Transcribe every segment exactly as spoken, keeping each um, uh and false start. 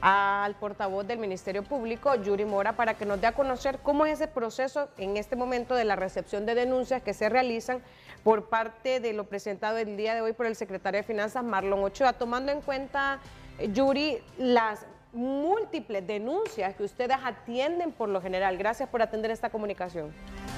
al portavoz del Ministerio Público, Yuri Mora, para que nos dé a conocer cómo es ese proceso en este momento de la recepción de denuncias que se realizan por parte de lo presentado el día de hoy por el secretario de Finanzas, Marlon Ochoa, tomando en cuenta, Yuri, las múltiples denuncias que ustedes atienden por lo general. Gracias por atender esta comunicación.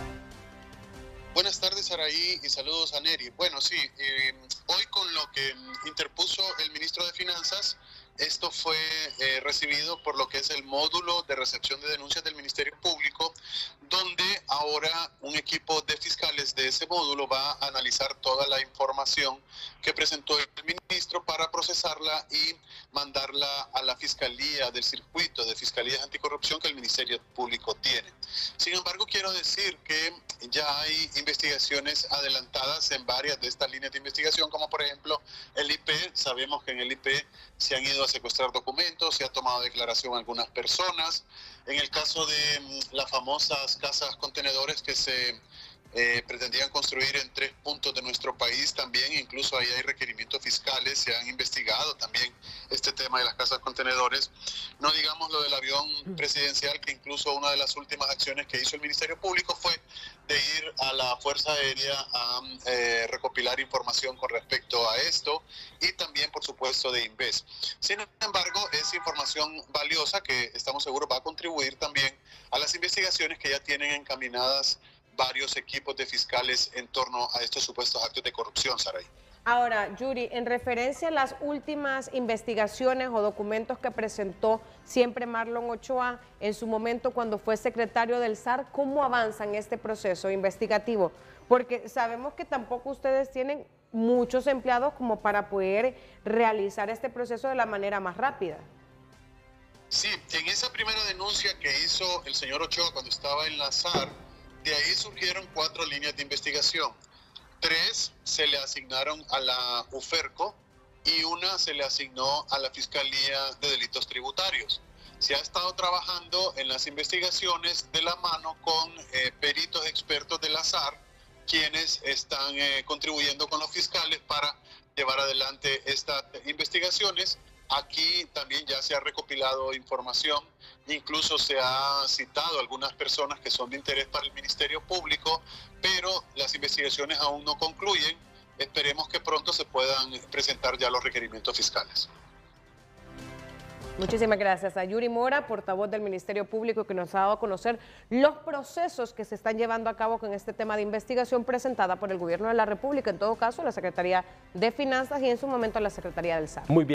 Buenas tardes, Araí, y saludos a Neri. Bueno, sí, eh, hoy con lo que interpuso el ministro de Finanzas, esto fue eh, recibido por lo que es el módulo de recepción de denuncias del Ministerio Público, donde ahora un equipo de fiscales de ese módulo va a analizar toda la información que presentó el ministro para procesarla y mandarla a la Fiscalía del Circuito de Fiscalías Anticorrupción que el Ministerio Público tiene. Sin embargo, quiero decir que ya hay investigaciones adelantadas en varias de estas líneas de investigación, como por ejemplo el I P. Sabemos que en el I P se han ido a secuestrar documentos, se ha tomado declaración a algunas personas. En el caso de mm, las famosas casas contenedores que se eh, pretendían construir en tres puntos de nuestro país, también incluso ahí hay requerimientos fiscales, se han investigado también este tema de las casas contenedores. No digamos lo del avión presidencial, que incluso una de las últimas acciones que hizo el Ministerio Público fue de ir a la Fuerza Aérea a eh, recopilar información con respecto a esto, y también, por supuesto, de Inves. Sin embargo, es información valiosa que estamos seguros va a contribuir también a las investigaciones que ya tienen encaminadas varios equipos de fiscales en torno a estos supuestos actos de corrupción, Saray. Ahora, Yuri, en referencia a las últimas investigaciones o documentos que presentó siempre Marlon Ochoa en su momento cuando fue secretario del S A R, ¿cómo avanza en este proceso investigativo? Porque sabemos que tampoco ustedes tienen muchos empleados como para poder realizar este proceso de la manera más rápida. Sí, en esa primera denuncia que hizo el señor Ochoa cuando estaba en la S A R, de ahí surgieron cuatro líneas de investigación. Tres se le asignaron a la UFERCO y una se le asignó a la Fiscalía de Delitos Tributarios. Se ha estado trabajando en las investigaciones de la mano con eh, peritos expertos de la S A R, quienes están eh, contribuyendo con los fiscales para llevar adelante estas investigaciones. Aquí también ya se ha recopilado información, incluso se ha citado a algunas personas que son de interés para el Ministerio Público, pero las investigaciones aún no concluyen. Esperemos que pronto se puedan presentar ya los requerimientos fiscales. Muchísimas gracias a Yuri Mora, portavoz del Ministerio Público, que nos ha dado a conocer los procesos que se están llevando a cabo con este tema de investigación presentada por el Gobierno de la República, en todo caso la Secretaría de Finanzas y en su momento la Secretaría del S A R. Muy bien.